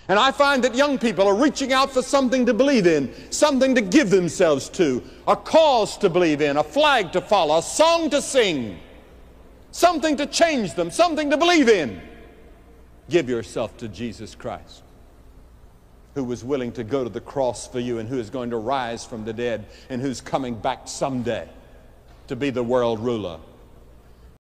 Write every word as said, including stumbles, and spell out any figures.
And I find that young people are reaching out for something to believe in, something to give themselves to, a cause to believe in, a flag to follow, a song to sing, something to change them, something to believe in. Give yourself to Jesus Christ, who was willing to go to the cross for you and who is going to rise from the dead and who's coming back someday to be the world ruler.